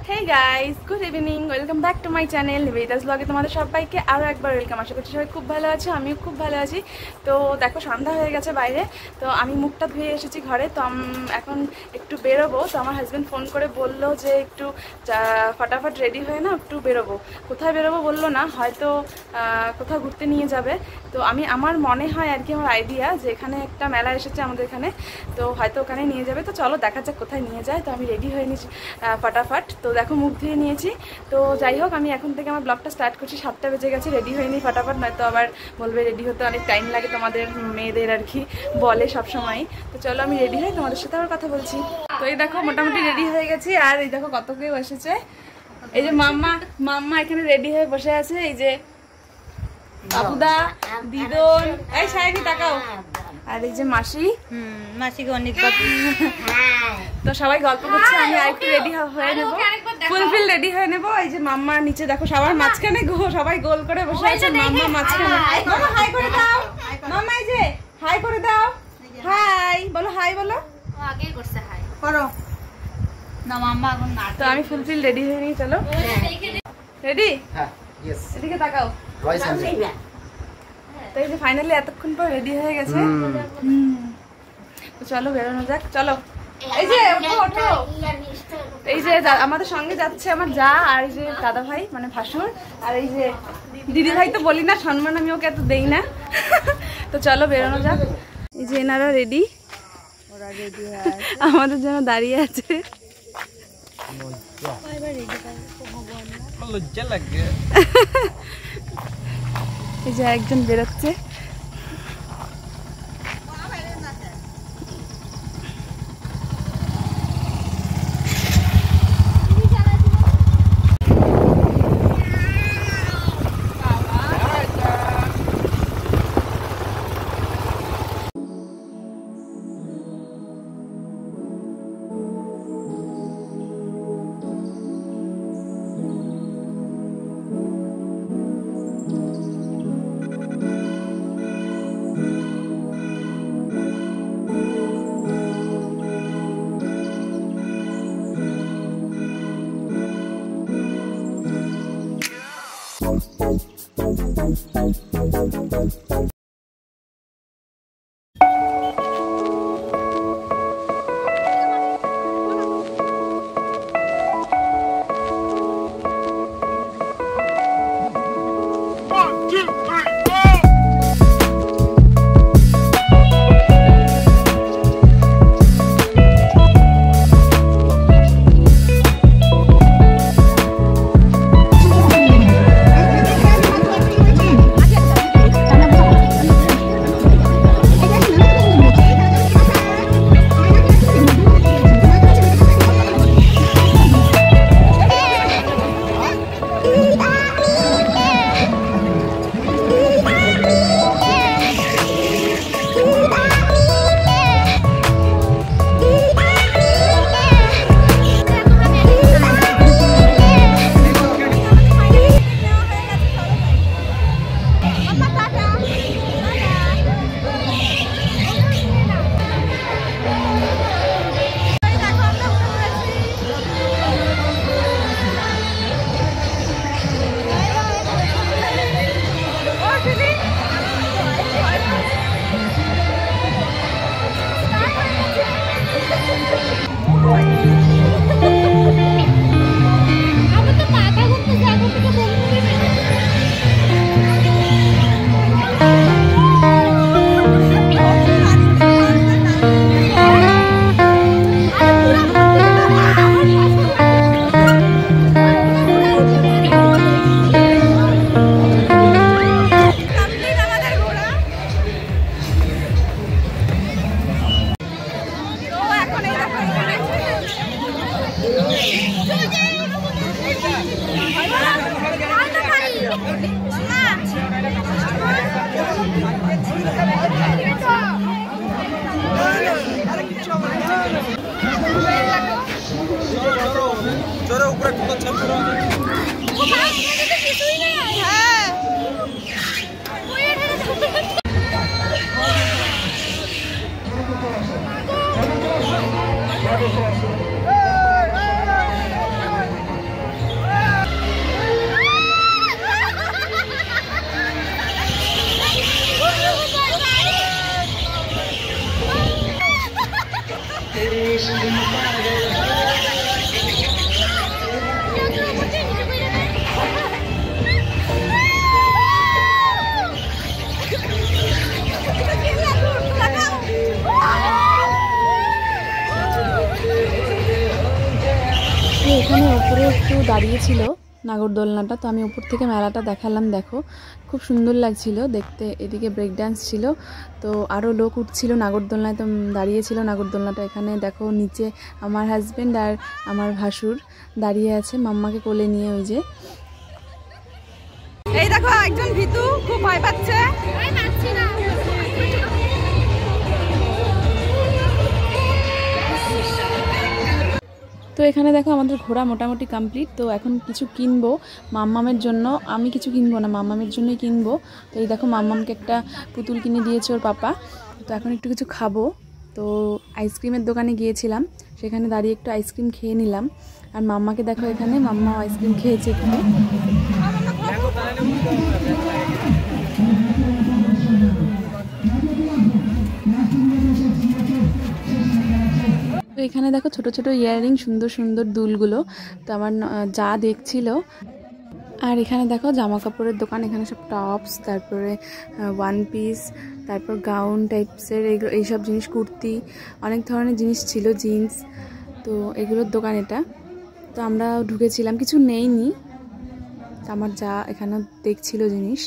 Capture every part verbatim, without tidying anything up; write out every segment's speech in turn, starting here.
Hey guys, good evening. Welcome back to my channel. Nivedita's vlog. তোমাদের সবাইকে আরো একবার ওয়েলকাম। আশা করছি সবাই খুব ভালো আছো, আমিও খুব ভালো আছি। তো দেখো সন্ধ্যা হয়ে গেছে বাইরে, তো আমি মুখটা ধুয়ে এসেছি ঘরে। তো এখন একটু বেরোবো। তো আমার হাজবেন্ড ফোন করে বললো যে একটু ফটাফট রেডি হয়ে না একটু বেরোবো। কোথায় বেরোবো বললো না, হয়তো কোথাও ঘুরতে নিয়ে যাবে। তো আমি আমার মনে হয় আর কি, আমার আইডিয়া যে এখানে একটা মেলা এসেছে আমাদের এখানে, তো হয়তো ওখানে নিয়ে যাবে। তো চলো দেখা যাক কোথায় নিয়ে যায়। তো আমি রেডি হয়ে নিয়েছি ফটাফট। তো দেখো মুখ ধুয়ে নিয়েছি। তো যাই হোক, আমি এখন থেকে আমার ব্লগটা স্টার্ট করছি। সাতটা বেজে গেছে, রেডি হয়ে নিই ফটাফট, নয়তো আবার বলবে রেডি হতে অনেক টাইম লাগে, তোমাদের মেয়েদের আর কি বলে সবসময়। তো চলো আমি রেডি হই, তোমাদের সাথে আবার কথা বলছি। তো এই দেখো মোটামুটি রেডি হয়ে গেছি। আর এই দেখো কত কেউ এসেছে। এই যে মাম্মা মাম্মা এখানে রেডি হয়ে বসে আছে। এই যে বাবুদা, দিদন, এই সাইনি তাকাও। আর এই যে মাসি, মাসিকে অনেক তো সবাই গল্প করছে। আমি আরেকটু রেডি হয়ে নেবো, ফুলফিল রেডি হয়ে নেবো। এই যে মাম্মা নিচে দেখো সবার মাঝখানে, সবাই গোল করে বসে আছে, মাম্মা মাঝখানে। মাম্মা হাই করে দাও, মাম্মা এই যে হাই করে দাও। হাই বলো, হাই বলো। আগে করছে হাই করো না মাম্মা এখন না। তো আমি ফুলফিল রেডি হয়ে নিই, চলো। রেডি? হ্যাঁ, यस। এদিকে তাকাও। ভয়েস আছে। তো এই যে ফাইনালি এতক্ষণ পর রেডি হয়ে গেছে। তো চলো বেরোনো যাক, চলো। এই যে ওঠো ওঠো। এই যে আমাদের সঙ্গে যাচ্ছে আমার যা, আর এই যে দাদা ভাই মানে ভাসুর, আর এই যে দিদি ভাই তো বলি না, সম্মান আমি ওকে এত দেই না। তো চলো বেরোনো যাক। এই যে এনারা রেডি, ওরা রেডি আমাদের জন্য দাঁড়িয়ে আছে। এই যে একজন বেরোচ্ছে। তো এখানে ওপরে একটু দাঁড়িয়েছিল নাগরদোলনাটা, তো আমি উপর থেকে মেলাটা দেখালাম। দেখো খুব সুন্দর লাগছিল দেখতে। এদিকে ব্রেক ডান্স ছিল, তো আরও লোক উঠছিল নাগরদোলনায়, তো দাঁড়িয়েছিল নাগরদোলনাটা। এখানে দেখো নিচে আমার হাজব্যান্ড আর আমার ভাসুর দাঁড়িয়ে আছে মাম্মাকে কোলে নিয়ে। ওই যে এই দেখো একজন ভিতু খুব ভয় পাচ্ছে। তো এখানে দেখো আমাদের ঘোরা মোটামুটি কমপ্লিট। তো এখন কিছু কিনবো মাম্মামের জন্য। আমি কিছু কিনবো না, মাম্মামের জন্যই কিনবো। তো এই দেখো মাম্মামকে একটা পুতুল কিনে দিয়েছে ওর পাপা। তো এখন একটু কিছু খাবো। তো আইসক্রিমের দোকানে গিয়েছিলাম, সেখানে দাঁড়িয়ে একটু আইসক্রিম খেয়ে নিলাম। আর মাম্মাকে দেখো এখানে, মাম্মা আইসক্রিম খেয়েছে একটু। তো এখানে দেখো ছোট ছোট ইয়াররিং, সুন্দর সুন্দর দুলগুলো। তো আমার যা দেখছিল। আর এখানে দেখো জামা কাপড়ের দোকান। এখানে সব টপস, তারপরে ওয়ান পিস, তারপর গাউন টাইপসের এগুলো, এইসব জিনিস, কুর্তি, অনেক ধরনের জিনিস ছিল, জিন্স। তো এগুলোর দোকান এটা। তো আমরা ঢুকেছিলাম, কিছু নেইনি। আমার যা এখানে দেখছিল জিনিস।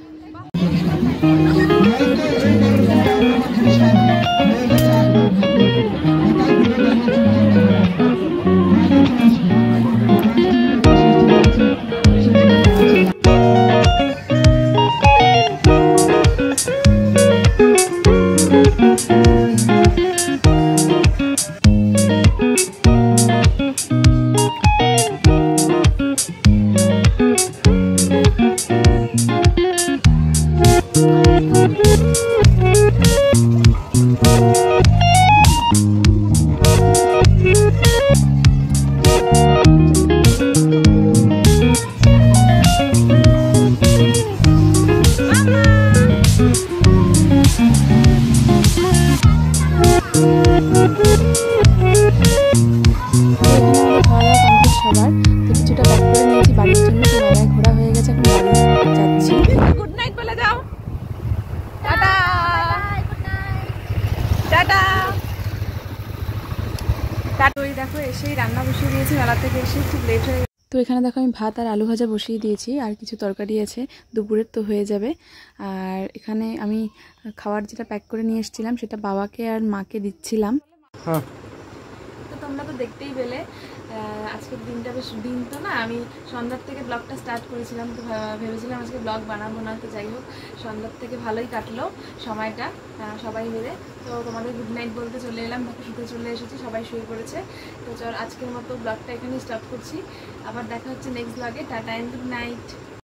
দেখো এসেই রান্না বসিয়ে দিয়েছি, মেলা থেকে এসে খুব লেট হয়ে। তো এখানে দেখো আমি ভাত আর আলু ভাজা বসিয়ে দিয়েছি, আর কিছু তরকারি আছে দুপুরের, তো হয়ে যাবে। আর এখানে আমি খাবার যেটা প্যাক করে নিয়ে এসেছিলাম সেটা বাবাকে আর মাকে দিচ্ছিলাম। হ্যাঁ, তো তোমরা তো দেখতেই পেলে আজকের দিনটা বেশ, দিন তো না, আমি সন্ধ্যার থেকে ব্লগটা স্টার্ট করেছিলাম। তো ভেবেছিলাম আজকে ব্লগ বানাবো না, তো যাই হোক সন্ধ্যার থেকে ভালোই কাটলো সময়টা সবাই মিলে। তো তোমাদের গুড নাইট বলতে চলে এলাম, বাকি শুতে চলে এসেছি, সবাই শুয়ে পড়েছে। তো চল আজকের মতো ব্লগটা এখানে স্টপ করছি, আবার দেখা হচ্ছে নেক্সট ব্লগে। Tata and good night.